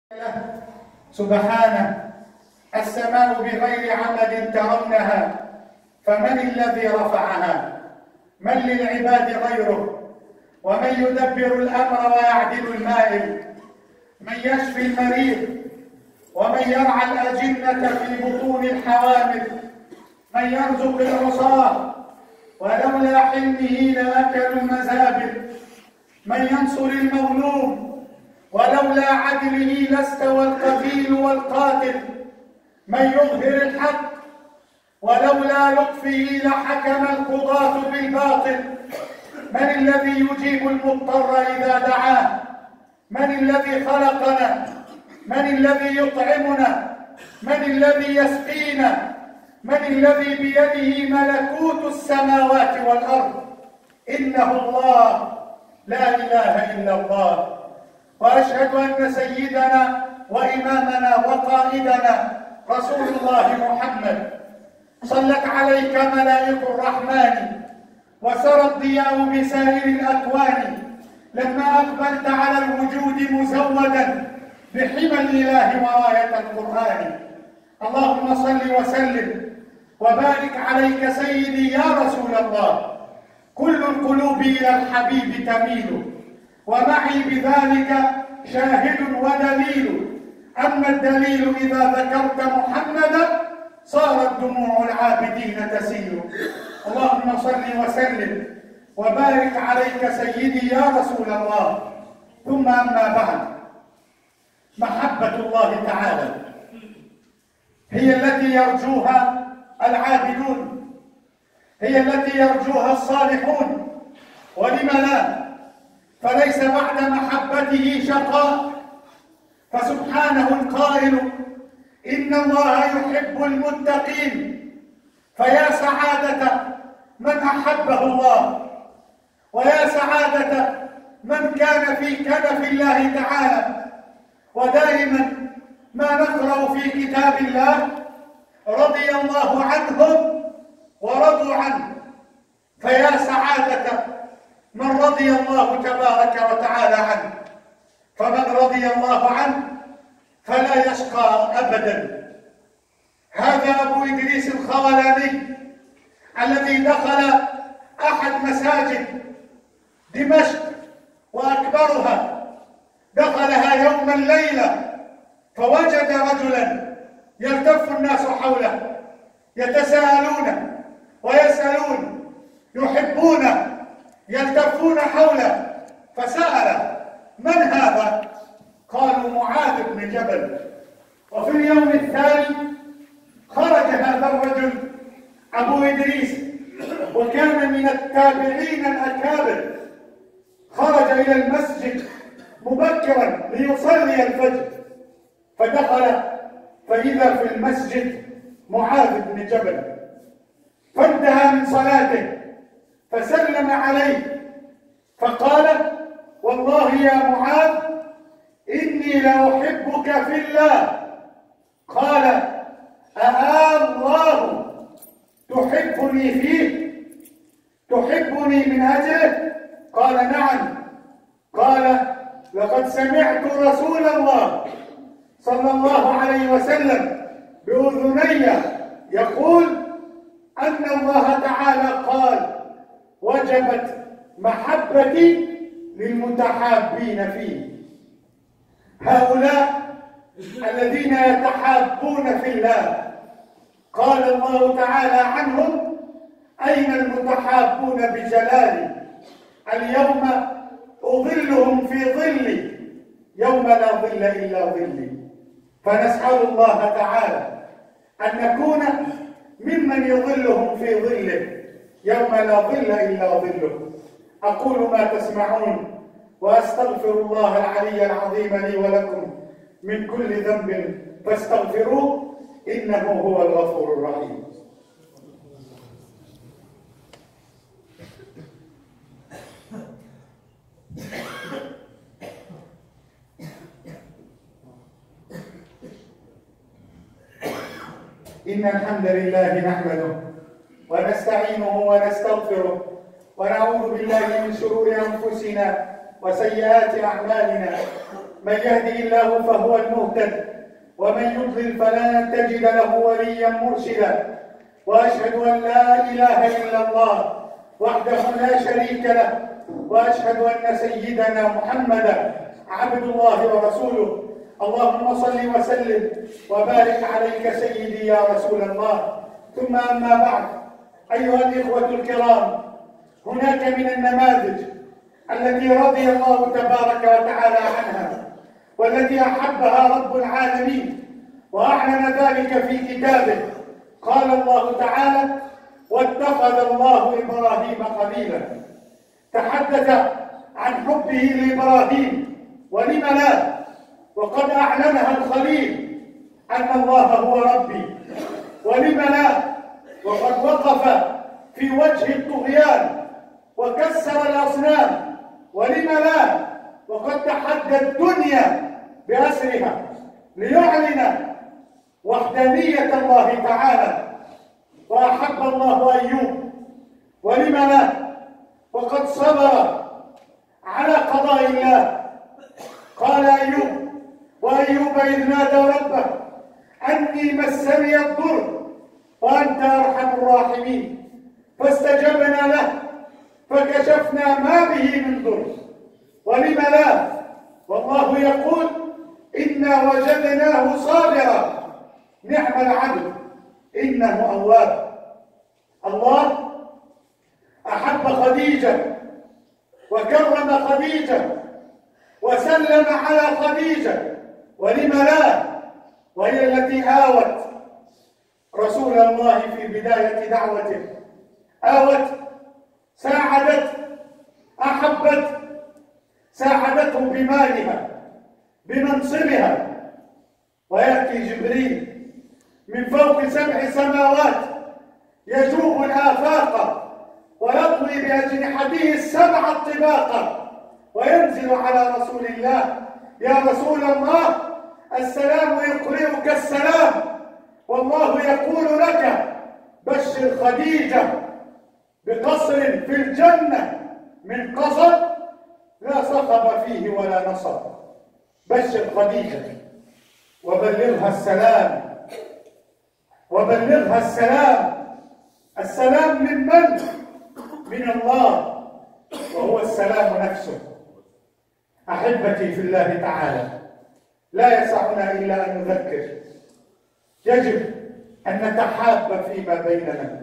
سبحانه السماء بغير عمد ترونها فمن الذي رفعها؟ من للعباد غيره؟ ومن يدبر الأمر ويعدل المائل؟ من يشفي المريض ومن يرعى الأجنة في بطون الحوامل؟ من يرزق العصاة ولولا حلمه لأكلوا المزابل؟ من ينصر المظلوم ولولا عدله لاستوى القتيل والقاتل؟ من يظهر الحق ولولا لطفه لحكم القضاة بالباطل؟ من الذي يجيب المضطر إذا دعاه؟ من الذي خلقنا؟ من الذي يطعمنا؟ من الذي يسقينا؟ من الذي بيده ملكوت السماوات والأرض؟ إنه الله لا إله إلا الله. وأشهد أن سيدنا وإمامنا وقائدنا رسول الله محمد صلت عليك ملائك الرحمن وسرى الضياء بسائر الأكوان لما أقبلت على الوجود مزودا بحمى الإله وراية القرآن. اللهم صل وسلم وبارك عليك سيدي يا رسول الله. كل القلوب إلى الحبيب تميل ومعي بذلك شاهد ودليل. أما الدليل إذا ذكرت محمدا صارت دموع العابدين تسيل. اللهم صل وسلم وبارك عليك سيدي يا رسول الله. ثم أما بعد، محبة الله تعالى هي التي يرجوها العابدون، هي التي يرجوها الصالحون، ولم لا؟ فليس بعد محبته شقاء، فسبحانه القائل إن الله يحب المتقين. فيا سعادة من أحبه الله، ويا سعادة من كان في كنف الله تعالى. ودائما ما نقرأ في كتاب الله رضي الله عنهم ورضوا عنه. فيا سعادة من رضي الله تبارك وتعالى عنه، فمن رضي الله عنه فلا يشقى أبدا. هذا أبو إدريس الخولاني الذي دخل أحد مساجد دمشق وأكبرها، دخلها يوم الليلة فوجد رجلا يلتف الناس حوله يتساءلون ويسألون، يحبونه، يلتفون حوله. فسأل: من هذا؟ قالوا: معاذ بن جبل. وفي اليوم الثاني خرج هذا الرجل أبو إدريس، وكان من التابعين الأكابر، خرج إلى المسجد مبكرا ليصلي الفجر، فدخل فإذا في المسجد معاذ بن جبل، فانتهى من صلاته فسلم عليه فقال: والله يا معاذ إني لأحبك في الله. قال: الله تحبني فيه؟ تحبني من أجله؟ قال: نعم. قال: لقد سمعت رسول الله صلى الله عليه وسلم بأذني يقول أن الله تعالى قال: وجبت محبتي للمتحابين فيه. هؤلاء الذين يتحابون في الله قال الله تعالى عنهم: أين المتحابون بجلالي؟ اليوم أظلهم في ظلي يوم لا ظل إلا ظلي. فنسأل الله تعالى أن نكون ممن يظلهم في ظله يوم لا ظل إلا ظله. أقول ما تسمعون وأستغفر الله العلي العظيم لي ولكم من كل ذنب فاستغفروه إنه هو الغفور الرحيم. إن الحمد لله نحمده ونستعينه ونستغفره ونعوذ بالله من شرور أنفسنا وسيئات أعمالنا. من يهدي الله فهو المهتد ومن يضلل فلن تجد له وليا مرشدا. وأشهد أن لا إله إلا الله وحده لا شريك له، وأشهد أن سيدنا محمدا عبد الله ورسوله. اللهم صل وسلم وبارك عليك سيدي يا رسول الله. ثم أما بعد، أيها الإخوة الكرام، هناك من النماذج التي رضي الله تبارك وتعالى عنها والتي أحبها رب العالمين وأعلن ذلك في كتابه. قال الله تعالى: واتخذ الله إبراهيم خليلا. تحدث عن حبه لإبراهيم، ولم لا، وقد أعلنها الخليل أن الله هو ربي. ولم لا، وقد وقف في وجه الطغيان وكسر الأصنام. ولم لا، وقد تحدى الدنيا بأسرها ليعلن وحدانية الله تعالى. وأحب الله أيوب. ولم لا، وقد صبر على قضاء الله. قال أيوب: وأيوب إذ نادى ربه أني مسني الضر وأنت أرحم الراحمين فاستجبنا له فكشفنا ما به من ضر. ولم لا، والله يقول: إنا وجدناه صابرا نعم العبد إنه أواب. الله أحب خديجة وكرم خديجة وسلم على خديجة. ولم لا، وهي التي آوت رسول الله في بداية دعوته، آوت، ساعدت، أحبت، ساعدته بمالها، بمنصبها. ويأتي جبريل من فوق 7 سماوات يجوب الآفاق ويطوي بأجنحته 7 طباقا وينزل على رسول الله: يا رسول الله، السلام يقرئك السلام، والله يقول لك: بشر خديجة بقصر في الجنة من قصب لا صخب فيه ولا نصب. بشر خديجة وبلغها السلام، وبلغها السلام. السلام من من؟ من الله، وهو السلام نفسه. أحبتي في الله تعالى، لا يسعنا إلا أن نذكر. يجب أن نتحاب فيما بيننا.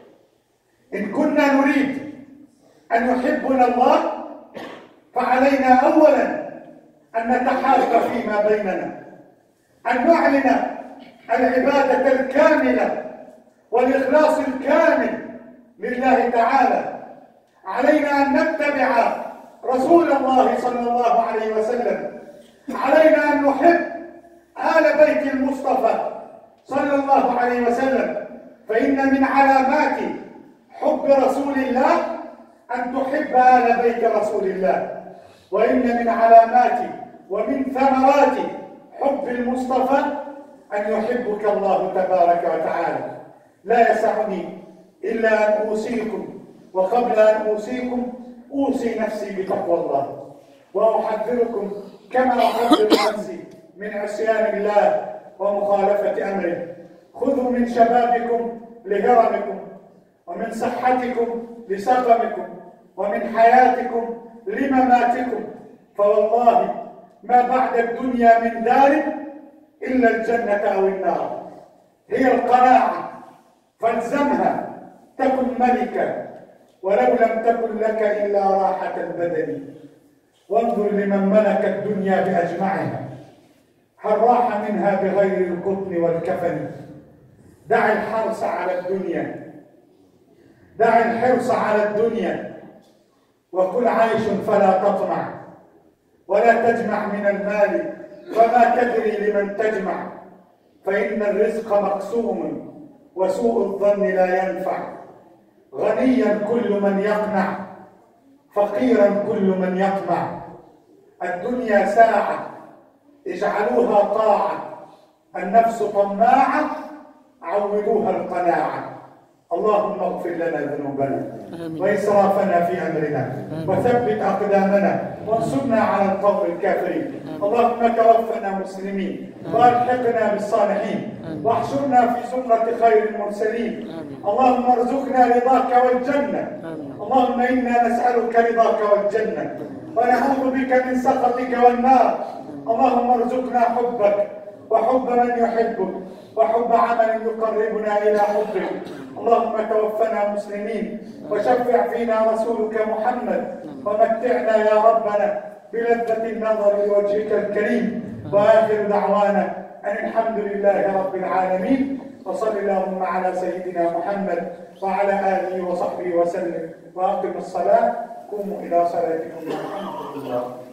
إن كنا نريد أن يحبنا الله فعلينا أولا أن نتحاب فيما بيننا، أن نعلن العبادة الكاملة والإخلاص الكامل لله تعالى. علينا أن نتبع رسول الله صلى الله عليه وسلم. علينا أن نحب آل بيت المصطفى صلى الله عليه وسلم، فإن من علامات حب رسول الله أن تحب آل بيت رسول الله. وإن من علامات ومن ثمرات حب المصطفى أن يحبك الله تبارك وتعالى. لا يسعني إلا أن أوصيكم، وقبل أن أوصيكم أوصي نفسي بتقوى الله، وأحذركم كما أحذر نفسي من عصيان الله ومخالفة أمره. خذوا من شبابكم لهرمكم، ومن صحتكم لسقمكم، ومن حياتكم لمماتكم، فوالله ما بعد الدنيا من دار إلا الجنة أو النار. هي القناعة فالزمها تكن ملكا، ولو لم تكن لك إلا راحة البدن. وانظر لمن ملك الدنيا بأجمعها، هل راح منها بغير القطن والكفن؟ دع الحرص على الدنيا، دع الحرص على الدنيا، وكل عيش فلا تطمع، ولا تجمع من المال فما تدري لمن تجمع، فإن الرزق مقسوم وسوء الظن لا ينفع. غنيا كل من يقنع، فقيرا كل من يطمع. الدنيا ساعة اجعلوها طاعة، النفس طماعة عودوها القناعة. اللهم اغفر لنا ذنوبنا وإسرافنا في أمرنا وثبت أقدامنا وانصرنا على القوم الكافرين. اللهم توفنا مسلمين وألحقنا بالصالحين واحشرنا في زمرة خير المرسلين. اللهم ارزقنا رضاك والجنة. اللهم إنا نسألك رضاك والجنة ونعوذ بك من سخطك والنار. اللهم ارزقنا حبك وحب من يحبك وحب عمل يقربنا إلى حبك. اللهم توفنا مسلمين وشفع فينا رسولك محمد ومتعنا يا ربنا بلذة النظر لوجهك الكريم. وآخر دعوانا أن الحمد لله رب العالمين، وصل اللهم على سيدنا محمد وعلى آله وصحبه وسلم. وأقم الصلاة. قوموا إلى صلاتكم. الحمد لله.